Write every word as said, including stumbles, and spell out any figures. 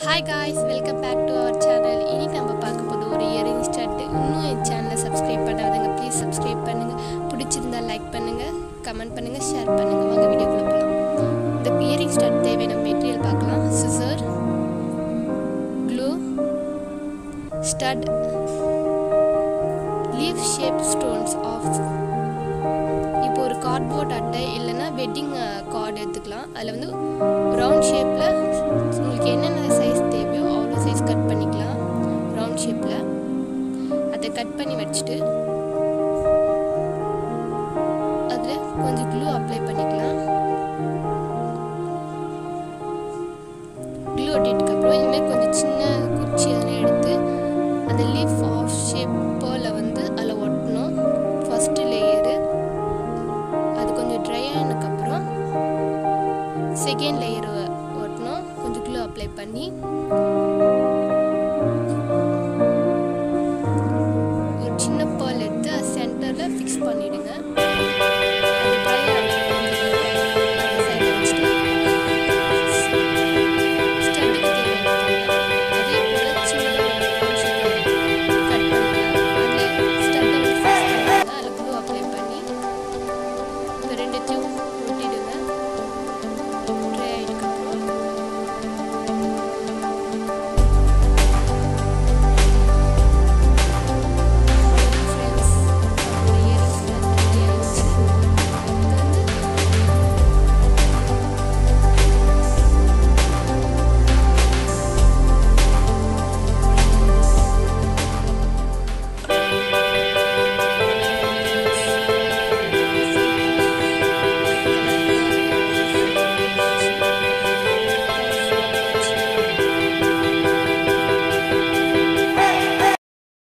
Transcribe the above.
Hi guys, welcome back to our channel. இன்னைக்கு நம்ம பார்க்க போது ஒரு இயரிங் ஸ்டார்ட். இன்னும் என் சேனலை சப்ஸ்கிரைப் பண்ணாதவங்க ப்ளீஸ் சப்ஸ்கிரைப் பண்ணுங்க. பிடிச்சிருந்தா லைக் பண்ணுங்க, கமெண்ட் பண்ணுங்க, ஷேர் பண்ணுங்க. வாங்க வீடியோக்குள்ள போலாம். இந்த இயரிங் ஸ்டார்ட் தேவையான மெட்டீரியல் பார்க்கலாம். Scissor, glue, stud, leaf shape stones off. இப்போ ஒரு கார்ட்போர்ட் அட்டை இல்லைன்னா வெட்டிங் கார்டு எடுத்துக்கலாம். அதில் வந்து ரவுண்ட் ஷேப்பில் உங்களுக்கு என்னென்ன சைஸ் தேவையோ அவ்வளோ சைஸ் கட் பண்ணிக்கலாம். ரவுண்ட் ஷேப்பில் அதை கட் பண்ணி வச்சுட்டு அதில் கொஞ்சம் க்ளூ அப்ளை பண்ணிக்கலாம். க்ளூ ஒட்டிட்டுக்கப்புறம் இனிமேல் கொஞ்சம் சின்ன குச்சி அதனை எடுத்து அந்த லீஃப் ஆஃப் ஷேப் போல் வந்து அதில் ஒட்டணும். ஃபஸ்ட்டு லேயரு அது கொஞ்சம் ட்ரை ஆனதுக்கப்புறம் செகண்ட் லேயர் ஒட்டணும். கொஞ்சம் க்ளூ அப்ளை பண்ணி